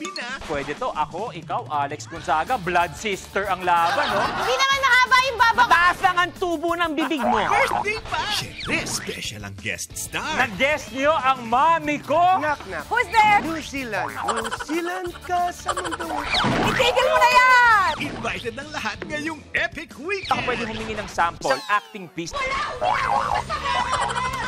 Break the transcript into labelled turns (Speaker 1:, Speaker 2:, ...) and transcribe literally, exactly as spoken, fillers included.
Speaker 1: na.
Speaker 2: Pwede to. Ako, ikaw, Alex Gonzaga, blood sister ang laban, no?
Speaker 3: Hindi naman mahaba yung baba ko.
Speaker 2: Mataas lang ang tubo ng bibig mo.
Speaker 1: First date pa! Siyempre, special ang guest star.
Speaker 2: Nag-guess niyo ang mami ko.
Speaker 4: Knock, knock.
Speaker 3: Who's there?
Speaker 4: New Zealand. New Zealand ka sa mundo.
Speaker 3: Itigil mo na yan!
Speaker 1: Invited ang lahat ngayong epic weekend.
Speaker 2: Ako pwede humingi ng sample, acting piece.
Speaker 3: Wala! Wala! Wala!